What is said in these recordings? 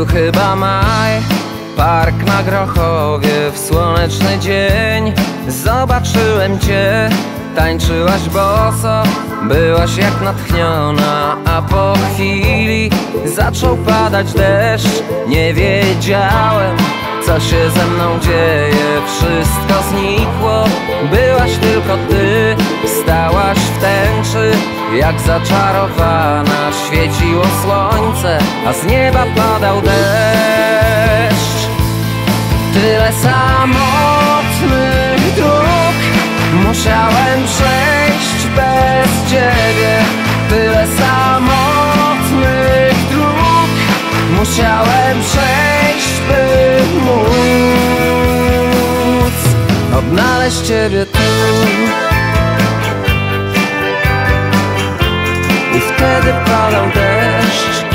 Tu chyba maj, park na Grochowie, w słoneczny dzień zobaczyłem cię. Tańczyłaś boso, byłaś jak natchniona, a po chwili zaczął padać deszcz. Nie wiedziałem, co się ze mną dzieje, wszystko znikło, byłaś tylko ty. Stałaś w tęczy, jak zaczarowana, świeciło słońce, a z nieba padał deszcz. Tyle samotnych dróg musiałem przejść bez ciebie. Tyle samotnych dróg musiałem przejść, by móc odnaleźć ciebie tu. I wtedy padał deszcz.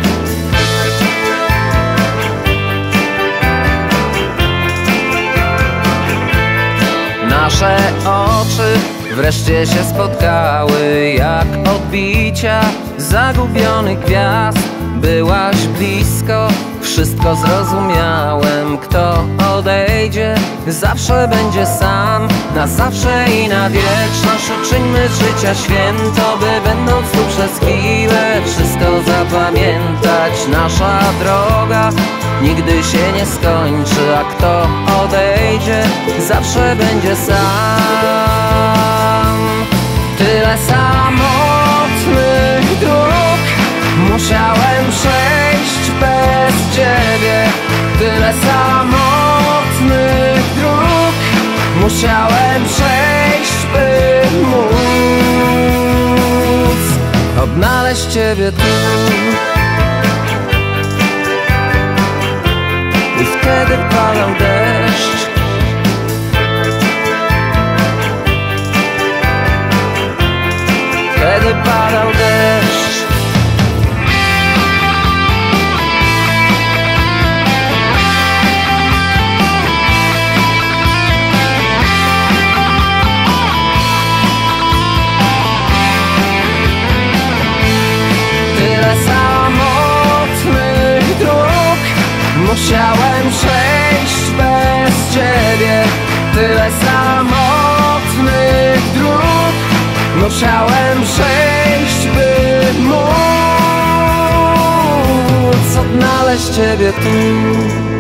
Nasze oczy wreszcie się spotkały, jak odbicia zagubionych gwiazd. Byłaś blisko, wszystko zrozumiałem. Kto odejdzie, zawsze będzie sam. Na zawsze i na wieczność uczyńmy z życia święto, by będąc tu przez chwilę wszystko zapamiętać. Nasza droga nigdy się nie skończy, a kto odejdzie, zawsze będzie sam. Tyle samotnych dróg musiałem przejść bez ciebie. Tyle samotnych dróg musiałem przejść, by móc odnaleźć ciebie tu. I wtedy padał deszcz. Wtedy padał deszcz. Tyle samotnych dróg musiałem przejść bez ciebie. Tyle samotnych dróg musiałem przejść, by móc odnaleźć ciebie tu.